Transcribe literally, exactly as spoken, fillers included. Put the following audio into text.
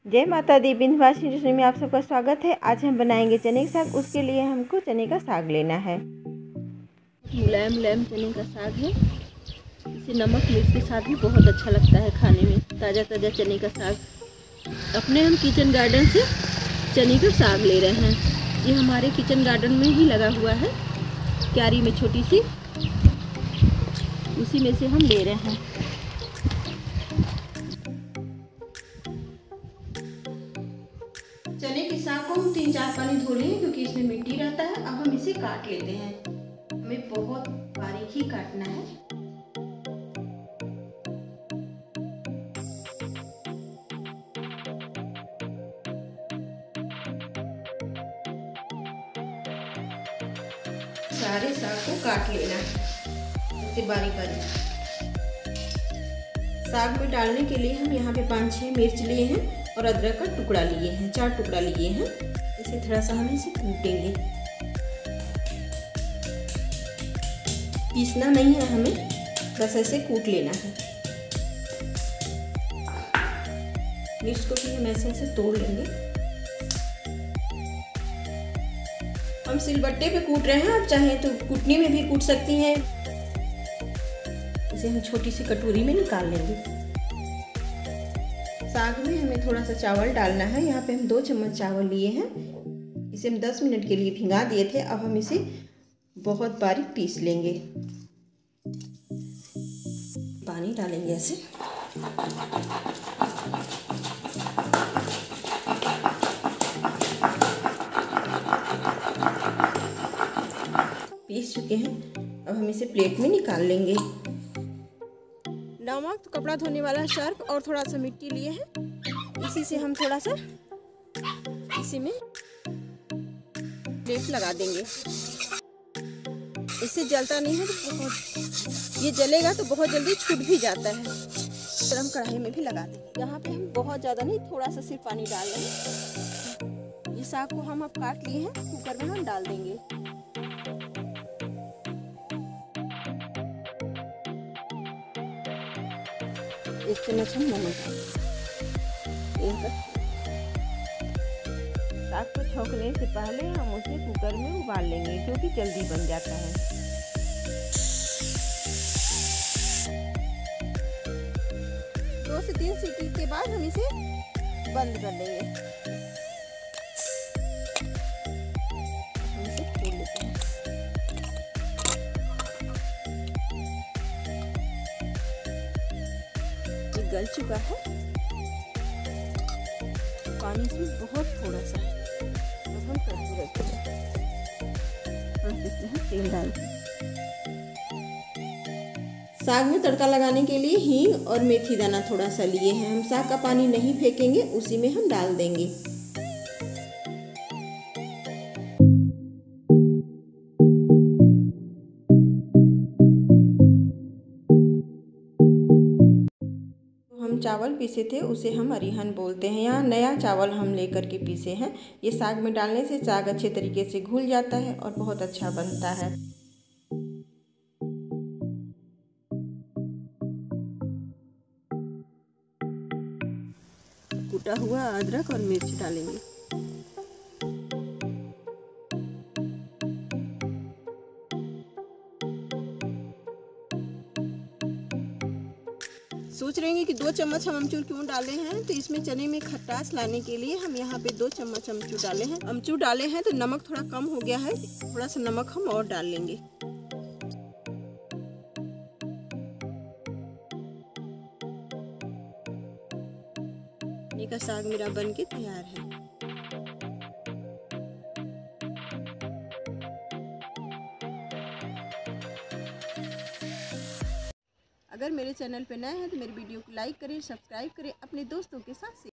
जय माता दी। विंध्यवासिनी रसोई में आप सबका स्वागत है। आज हम बनाएंगे चने का साग। उसके लिए हमको चने का साग लेना है। मुलायम मुलायम चने का साग है। इसे नमक मिर्च के साथ भी बहुत अच्छा लगता है खाने में। ताज़ा ताज़ा चने का साग अपने हम किचन गार्डन से चने का साग ले रहे हैं। ये हमारे किचन गार्डन में ही लगा हुआ है, क्यारी में छोटी सी, उसी में से हम ले रहे हैं। चने के साग को हम तीन चार पानी धो लिए क्योंकि इसमें मिट्टी रहता है। अब हम इसे काट लेते हैं। हमें बहुत बारीक ही काटना है। सारे साग को काट लेना है ऐसे बारीक बारीक। साग में डालने के लिए हम यहाँ पे पाँच छः मिर्च लिए हैं और अदरक का टुकड़ा लिए हैं, चार टुकड़ा लिए हैं। इसे थोड़ा सा हम इसे कूटेंगे। पीसना नहीं है हमें, बस ऐसे कूट लेना है। मिर्च को भी हम ऐसे ऐसे तोड़ लेंगे। हम सिलबट्टे पे कूट रहे हैं, आप चाहें तो कुटनी में भी कूट सकती हैं। इसे हम छोटी सी कटोरी में निकाल लेंगे। साग में हमें थोड़ा सा चावल डालना है। यहाँ पे हम दो चम्मच चावल लिए हैं। इसे हम दस मिनट के लिए भिंगा दिए थे। अब हम इसे बहुत बारीक पीस लेंगे। पानी डालेंगे ऐसे। पीस चुके हैं। अब हम इसे प्लेट में निकाल लेंगे। नमक, तो कपड़ा धोने वाला सर्फ और थोड़ा सा मिट्टी लिए हैं। इसी से हम थोड़ा सा इसी में प्लेट लगा देंगे। इससे जलता नहीं है तो बहुत, ये जलेगा तो बहुत जल्दी छूट भी जाता है। गरम कढ़ाई में भी लगा देंगे। यहाँ पे हम बहुत ज़्यादा नहीं, थोड़ा सा सिर्फ पानी डाल देंगे। ये साग को हम अब काट लिए हैं, कुकर में हम डाल देंगे। एक चम्मच हम नमक डालेंगे। साग को छौंकने से पहले हम उसे कुकर में उबाल लेंगे, जो कि जल्दी बन जाता है। दो से तीन सीटी के बाद हम इसे बंद कर देंगे। हम इसे खोल लेते हैं। ये गल चुका है। पानी इसमें बहुत थोड़ा सा है। अब हम कढ़ाई रखते हैं और इसमें तेल डालते हैं। साग में तड़का लगाने के लिए हींग और मेथी दाना थोड़ा सा लिए हैं। हम साग का पानी नहीं फेंकेंगे, उसी में हम डाल देंगे। हम चावल पीसे थे उसे हम अरिहन बोलते हैं। यहाँ नया चावल हम लेकर के पीसे हैं। ये साग में डालने से साग अच्छे तरीके से घुल जाता है और बहुत अच्छा बनता है। कूटा हुआ अदरक और मिर्च डालेंगे। सोच रहे हैं कि दो चम्मच हम अमचूर क्यों डाले हैं, तो इसमें चने में खटास लाने के लिए हम यहाँ पे दो चम्मच अमचूर डाले हैं। अमचूर डाले हैं तो नमक थोड़ा कम हो गया है, थोड़ा सा नमक हम और डाल लेंगे। चने का साग मेरा बनके तैयार है। अगर मेरे चैनल पे नए हैं तो मेरी वीडियो को लाइक करें, सब्सक्राइब करें, अपने दोस्तों के साथ शेयर